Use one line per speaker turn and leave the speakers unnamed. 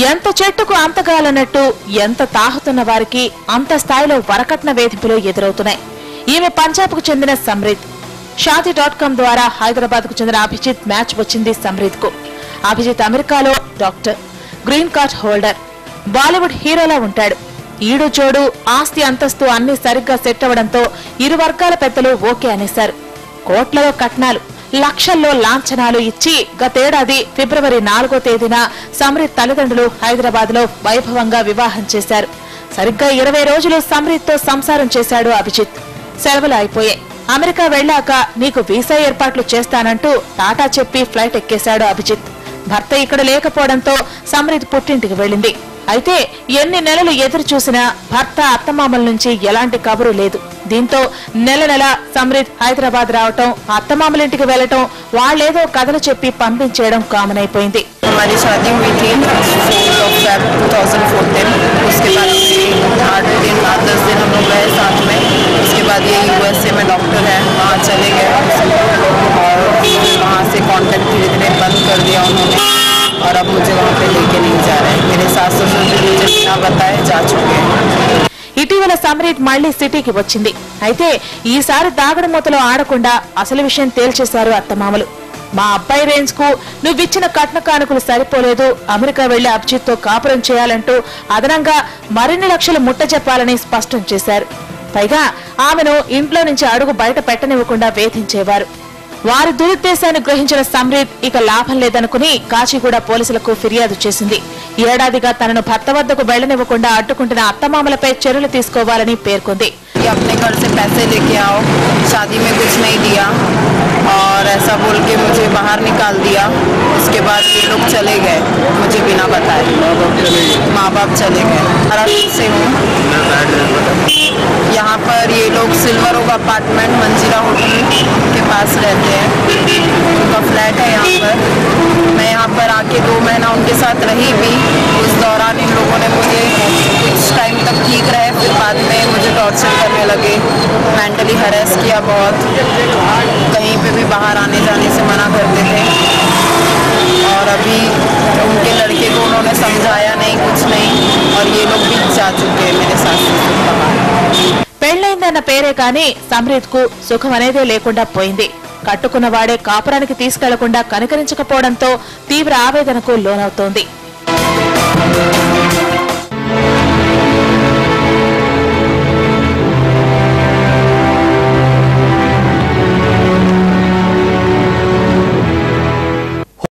ఎంత చెట్టుకు అంతగాలన్నట్టు ఎంత తాహుతున్న వారికి అంత స్థాయిలో వరకట్న వేధింపులు ఎదురవుతున్నాయి. ఈమె పంజాబ్కు చెందిన సమ్రీత్. షాదీ.com ద్వారా హైదరాబాద్కు చెందిన అభిజిత్ మ్యాచ్ వచ్చింది సమ్రీత్కు. అభిజిత్ అమెరికాలో doctor, green card holder, Bollywood హీరోలా ఉంటాడు. ఈడు జోడు ఆస్తి అంతస్తు అన్ని సరిగ్గా సెట్ అవడంతో ఇరు వర్గాల పెద్దలు ఓకే అనేశారు. కోట్లలో కట్నాలు, లక్షల్లో లాంఛనాలు ఇచ్చి గతేడాది ఫిబ్రవరి 4వ తేదీన సమ్రీత్ తల్లిదండ్రులు హైదరాబాద్ లో వైభవంగా వివాహం చేశారు. సరిగ్గా 20 రోజులు సమ్రీత్ తో సంసారం చేశాడు అభిజిత్. సెలవులు అయిపోయాయి. అమెరికా వెళ్లాక నీకు వీసా ఏర్పాట్లు చేస్తానంటూ టాటా చెప్పి ఫ్లైట్ ఎక్కేశాడు అభిజిత్. భర్త ఇక్కడ లేకపోవడంతో సమ్రీత్ పుట్టింటికి వెళ్లింది. అయితే ఎన్ని నెలలు ఎదురు చూసినా భర్త అత్తమామల నుంచి ఎలాంటి కబురు లేదు. దీంతో నెల నెల సమ్రీత్ హైదరాబాద్ రావటం, అత్తమామలింటికి వెళ్లటం, వాళ్లేదో కథలు చెప్పి పంపించేయడం కామన్ అయిపోయింది.
हमारी शादी हुई थी 4 February 2014। उसके बाद 8-10 दिन हम लोग रहे साथ में। उसके बाद ये USA में डॉक्टर है, वहाँ चले गए और वहाँ से कांटेक्ट धीरे धीरे बंद कर दिया उन्होंने और अब मुझे वहाँ पे लेके नहीं जा रहे। मेरे सास ससुर भी मुझे बिना बताए जा चुके हैं।
ఇటీవల సమ్రీత్ మళ్లీ సిటీకి వచ్చింది. అయితే ఈసారి దాగుడు మూతలో ఆడకుండా అసలు విషయం తేల్చేశారు అత్తమామలు. మా అబ్బాయి రేంజ్ కు నువ్విచ్చిన కట్న కానుకలు సరిపోలేదు, అమెరికా వెళ్లి అభిజిత్ తో కాపురం చేయాలంటూ అదనంగా మరిన్ని లక్షలు ముట్ట చెప్పాలని స్పష్టం చేశారు. పైగా ఆమెను ఇంట్లో నుంచి అడుగు బయట పెట్టనివ్వకుండా వేధించేవారు. వారి దురుద్దేశాన్ని గ్రహించిన సమ్రీత్ ఇక లాభం లేదనుకుని కాచిగూడ పోలీసులకు ఫిర్యాదు చేసింది. ఏడాదిగా తనను భర్త వద్దకు వెళ్లనివ్వకుండా అడ్డుకుంటున్న అత్తమామలపై చర్యలు తీసుకోవాలని పేర్కొంది.
अपने घर से पैसे लेके आओ, शादी में कुछ नहीं दिया और ऐसा बोल के मुझे बाहर निकाल दिया। उसके बाद ये लोग चले गए मुझे बिना बताए। माँ बाप चले गए। महाराष्ट्र से हूँ। यहाँ पर ये लोग सिल्वर ओक अपार्टमेंट मंजिला होटल के पास रहते हैं। उनका फ्लैट है यहाँ पर। मैं यहाँ पर आके 2 महीना उनके साथ रही भी। उस दौरान इन लोगों ने मुझे कुछ टाइम तक ठीक रहे, फिर बाद में मुझे टॉर्चर करने लगे, मेंटली हरेस किया बहुत। कहीं पे भी बाहर आने जाने से मना करते थे और अभी उनके लड़के को उन्होंने समझाया नहीं, कुछ नहीं और ये लोग भी जा चुके हैं मेरे साथ।
పెళ్లైందన్న పేరే కానీ సమ్రీత్ కు సుఖం అనేదే లేకుండా పోయింది. కట్టుకున్న వాడే కాపురానికి తీసుకెళ్లకుండా కనికరించకపోవడంతో తీవ్ర ఆవేదనకు లోనవుతోంది.